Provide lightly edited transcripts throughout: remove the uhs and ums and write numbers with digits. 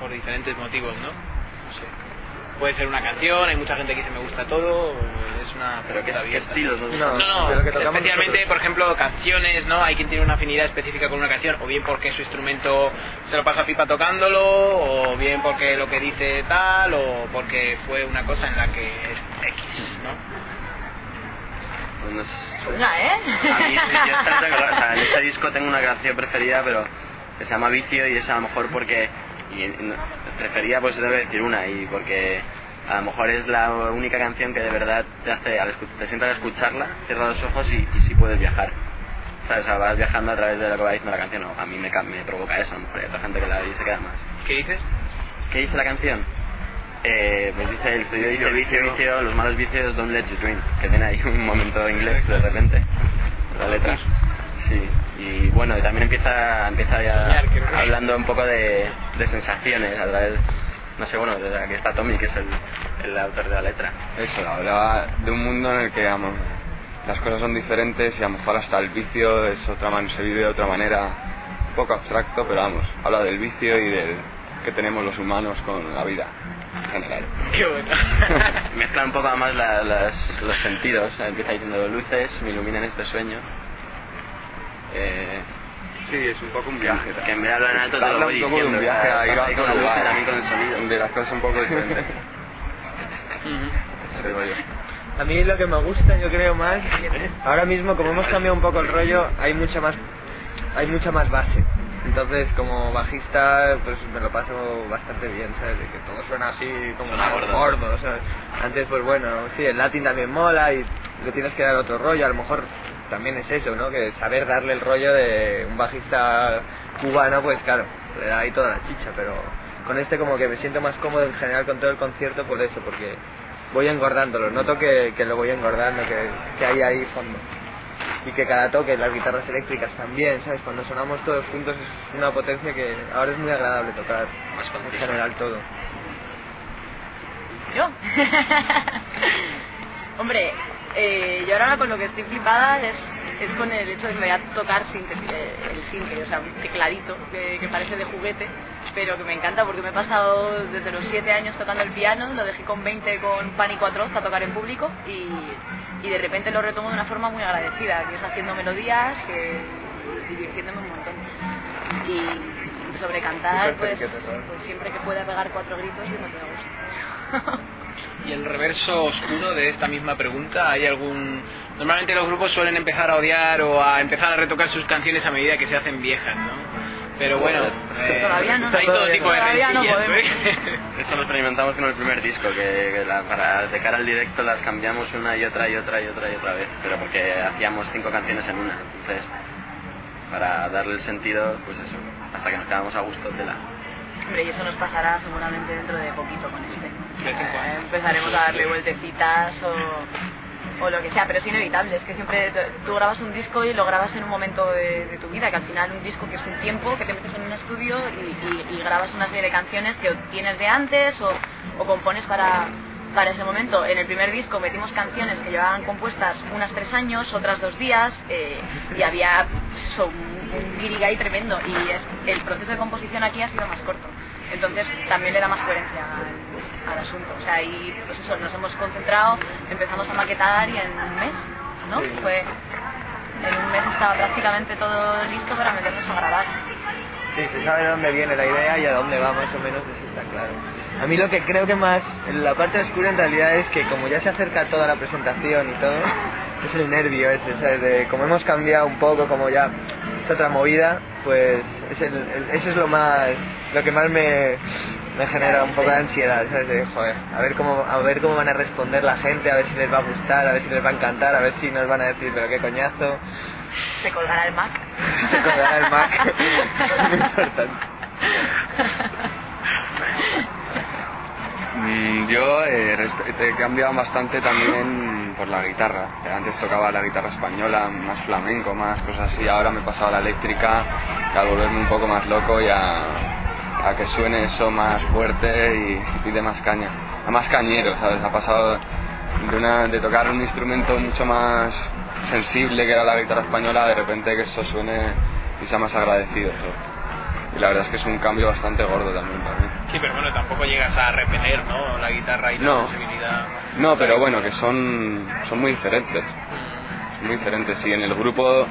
por diferentes motivos, ¿no? No sé. Puede ser una canción, hay mucha gente que dice me gusta todo, es una... Pero ¿qué estilos? No, especialmente, por ejemplo, canciones, ¿no? Hay quien tiene una afinidad específica con una canción, o bien porque su instrumento se lo pasa pipa tocándolo, o bien porque lo que dice tal, o porque fue una cosa en la que es X, ¿no? Pues ¿eh? A mí, en este disco tengo una canción preferida, pero que se llama Vicio, y es a lo mejor porque... preferida, pues debe decir una, y porque a lo mejor es la única canción que de verdad te hace, te sientas a escucharla, cierras los ojos y sí puedes viajar. ¿Sabes? O sea, vas viajando a través de lo que va diciendo la canción. No, a mí me provoca eso, a lo mejor hay otra gente que la ve y se queda más. ¿Qué dices? ¿Qué dice la canción? Pues dice, el estudio dice vicio, los malos vicios don't let you drink, que tiene ahí un momento inglés de repente, la letra. Sí, y bueno, y también empieza ya hablando un poco de sensaciones a través, no sé, bueno, desde aquí está Tommy, que es el autor de la letra. Eso, hablaba de un mundo en el que, digamos, las cosas son diferentes y a lo mejor hasta el vicio es se vive de otra manera, un poco abstracto, pero vamos, habla del vicio y del que tenemos los humanos con la vida en general. Qué bueno. Mezcla un poco además los sentidos, empieza diciendo luces me iluminan este sueño. Sí, es un poco un viaje. Que en vez de hablar en alto te lo voy diciendo. Un viaje a ir a con la luz, también con el sonido. De las cosas un poco diferentes. A mí lo que me gusta, yo creo más, ahora mismo como hemos cambiado un poco el rollo, hay mucha más base. Entonces como bajista pues me lo paso bastante bien, ¿sabes? De que todo suena así como gordo, ¿sabes? Antes pues bueno, sí, el latín también mola y le tienes que dar otro rollo, a lo mejor también es eso, ¿no? Que saber darle el rollo de un bajista cubano, pues claro, le da ahí toda la chicha, pero con este como que me siento más cómodo en general con todo el concierto por eso, porque voy engordándolo, noto que lo voy engordando, que hay ahí fondo. Y que cada toque, las guitarras eléctricas también, ¿sabes? Cuando sonamos todos juntos es una potencia que ahora es muy agradable tocar, en general todo. ¿Yo? Hombre, yo ahora con lo que estoy flipada es con el hecho de que me voy a tocar el synth, o sea, un tecladito que parece de juguete, pero que me encanta porque me he pasado desde los 7 años tocando el piano, lo dejé con 20 con Pánico Atroz a tocar en público y de repente lo retomo de una forma muy agradecida, que es haciendo melodías y divirtiéndome un montón. Y sobre cantar, pues siempre que pueda pegar 4 gritos y me gusta. Y el reverso oscuro de esta misma pregunta, ¿hay algún...? Normalmente los grupos suelen empezar a odiar o a empezar a retocar sus canciones a medida que se hacen viejas, ¿no? Pero bueno, todavía no, hay todo tipo de todavía no podemos. Esto lo experimentamos con el primer disco, de cara al directo las cambiamos una y otra vez, pero porque hacíamos 5 canciones en una, entonces para darle el sentido, pues eso, hasta que nos quedamos a gusto de la... Hombre, y eso nos pasará seguramente dentro de poquito con este. Empezaremos a darle vueltecitas o lo que sea, pero es inevitable, es que siempre tú grabas un disco y lo grabas en un momento de tu vida, que al final un disco que es un tiempo, que te metes en un estudio y grabas una serie de canciones que tienes de antes o compones para ese momento. En el primer disco metimos canciones que llevaban compuestas unas 3 años, otras 2 días, y había un guirigay tremendo, y el proceso de composición aquí ha sido más corto, entonces también le da más coherencia al asunto. O sea, y pues eso, nos hemos concentrado, empezamos a maquetar y en un mes, ¿no? Sí. En un mes estaba prácticamente todo listo para meternos a grabar. Sí, se sabe de dónde viene la idea y a dónde va más o menos, eso está claro. A mí lo que creo que más, la parte oscura en realidad es que como ya se acerca toda la presentación y todo, es el nervio ese, ¿sabes? De como hemos cambiado un poco, como ya es otra movida, pues eso es lo que más me genera un poco de ansiedad, ¿sabes? De, joder, a ver cómo van a responder la gente, a ver si les va a gustar, a ver si les va a encantar, a ver si nos van a decir, pero qué coñazo. Se colgará el Mac. Se colgará el Mac. Muy importante. Yo he cambiado bastante también por la guitarra. Antes tocaba la guitarra española, más flamenco, más cosas así. Ahora me he pasado a la eléctrica, que al volverme un poco más loco y a que suene eso más fuerte y de más caña. A más cañero, ¿sabes? Ha pasado de tocar un instrumento mucho más sensible, que era la guitarra española, de repente que eso suene y sea más agradecido, ¿sabes? y la verdad es que es un cambio bastante gordo también para mí. Sí, pero bueno, tampoco llegas a repeler, ¿no? La guitarra y la No. sensibilidad. No, pero bueno, que son muy diferentes. Son muy diferentes. Y en el grupo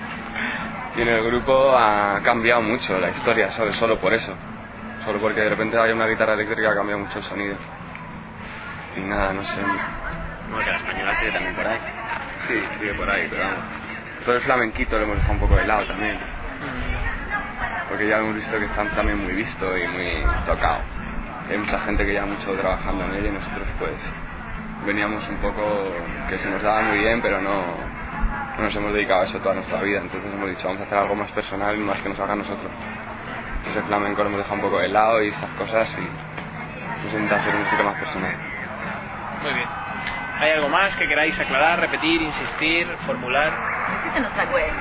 ha cambiado mucho la historia, ¿sabes? Solo por eso. Solo porque de repente hay una guitarra eléctrica que ha cambiado mucho el sonido. Y nada, no sé. Bueno, que la española sigue también por ahí. Sí, sigue por ahí, pero vamos. Todo el flamenquito lo hemos dejado un poco de lado también. Porque ya hemos visto que están también muy visto y muy tocado. Hay mucha gente que lleva mucho trabajando en ello y nosotros pues veníamos un poco que se nos daba muy bien, pero no nos hemos dedicado a eso toda nuestra vida. Entonces hemos dicho, vamos a hacer algo más personal y más que nos haga a nosotros. Entonces el flamenco lo hemos dejado un poco de lado y estas cosas y hemos intentado hacer un estilo más personal. Muy bien. ¿Hay algo más que queráis aclarar, repetir, insistir, formular? Visite nuestra web.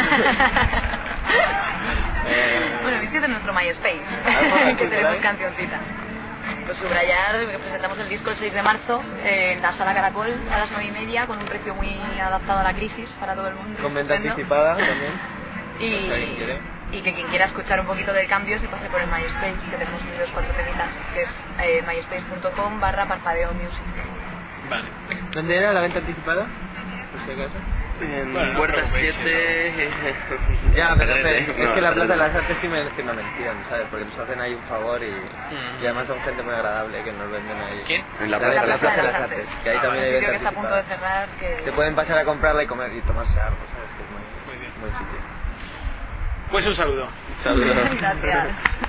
Bueno, visite nuestro MySpace, que tenemos cancioncita. Pues subrayar que presentamos el disco el 6 de marzo en la Sala Caracol a las 9:30 con un precio muy adaptado a la crisis para todo el mundo. Con venta estupendo. anticipada también. Y que quien quiera escuchar un poquito del cambio se pase por el MySpace, que tenemos unidos 4 temitas, que es myspace.com/parpadeomusic. Vale. ¿Dónde era la venta anticipada? Por si acaso. En Bueno, Puerta no, 7... Ya, pero es No, que la Plaza de no. las Artes sí me mentían, ¿sabes? Porque nos hacen ahí un favor y además son gente muy agradable que nos venden ahí. ¿Quién? En la La Plaza de Plaza las de las Artes, que ahí también hay Creo que venta está a punto de anticipada. cerrar, que... Te pueden pasar a comprarla y comer y tomarse algo, ¿sabes? Que es Muy bien. muy buen sitio. Pues un saludo. Saludos. Gracias.